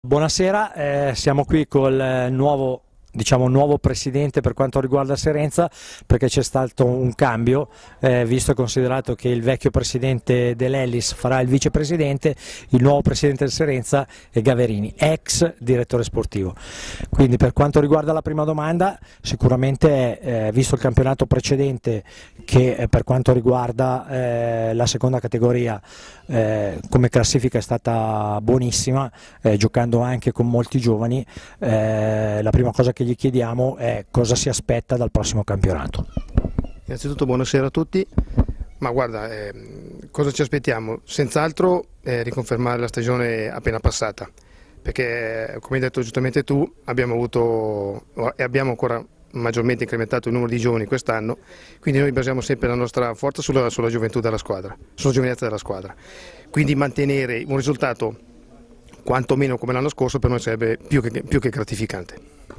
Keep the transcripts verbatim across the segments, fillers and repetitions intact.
Buonasera, eh, siamo qui col nuovo, diciamo, nuovo presidente per quanto riguarda Serenza, perché c'è stato un cambio, eh, visto e considerato che il vecchio presidente dell'Ellis farà il vicepresidente, il nuovo presidente del Serenza è Gaverini, ex direttore sportivo. Quindi per quanto riguarda la prima domanda, sicuramente eh, visto il campionato precedente che eh, per quanto riguarda eh, la seconda categoria eh, come classifica è stata buonissima, eh, giocando anche con molti giovani, eh, la prima cosa che gli chiediamo è cosa si aspetta dal prossimo campionato. Innanzitutto buonasera a tutti, ma guarda, eh, cosa ci aspettiamo? Senz'altro eh, riconfermare la stagione appena passata, perché come hai detto giustamente tu abbiamo avuto e abbiamo ancora maggiormente incrementato il numero di giovani quest'anno, quindi noi basiamo sempre la nostra forza sulla, sulla gioventù della squadra, sulla giovinezza della squadra, quindi mantenere un risultato quantomeno come l'anno scorso per noi sarebbe più che, più che gratificante.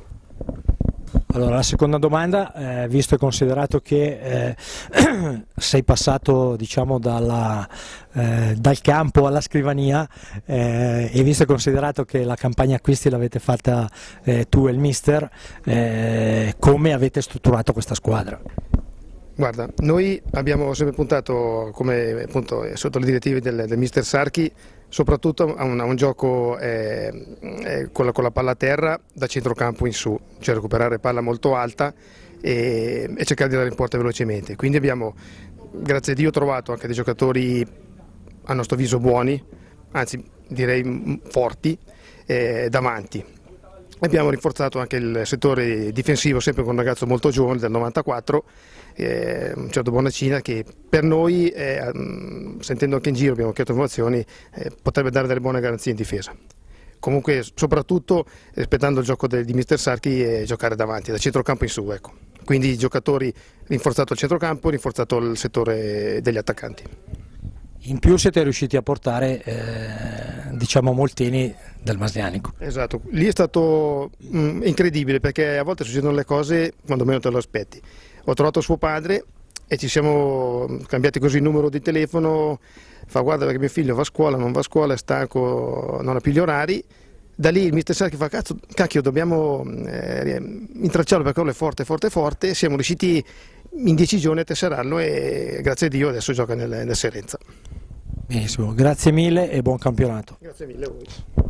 Allora, la seconda domanda, eh, visto e considerato che eh, sei passato, diciamo, dalla, eh, dal campo alla scrivania, eh, e visto e considerato che la campagna acquisti l'avete fatta eh, tu e il mister, eh, come avete strutturato questa squadra? Guarda, noi abbiamo sempre puntato, come appunto sotto le direttive del, del mister Sarchi, soprattutto a un, a un gioco eh, eh, con, la, con la palla a terra da centrocampo in su, cioè recuperare palla molto alta e, e cercare di dare in porta velocemente. Quindi abbiamo, grazie a Dio, trovato anche dei giocatori a nostro avviso buoni, anzi direi forti, eh, davanti. Abbiamo rinforzato anche il settore difensivo, sempre con un ragazzo molto giovane del novantaquattro, eh, un certo Bonacina, che per noi, eh, sentendo anche in giro, abbiamo chiesto informazioni, eh, potrebbe dare delle buone garanzie in difesa. Comunque, soprattutto rispettando il gioco de, di mister Sarchi, e giocare davanti, da centrocampo in su. Ecco. Quindi i giocatori, rinforzato il centrocampo, rinforzato il settore degli attaccanti. In più siete riusciti a portare eh, diciamo Molteni del Masnianico. Esatto, lì è stato mh, incredibile, perché a volte succedono le cose quando meno te lo aspetti. Ho trovato suo padre e ci siamo cambiati così il numero di telefono, fa guarda perché mio figlio va a scuola, non va a scuola, è stanco, non ha più gli orari. Da lì il mister Sarchi fa cazzo, cacchio, dobbiamo eh, intracciarlo perché quello è forte, forte, forte. Siamo riusciti in dieci giorni a tesserarlo e grazie a Dio adesso gioca nel, nel Serenza. Benissimo, grazie mille e buon campionato. Grazie mille a voi.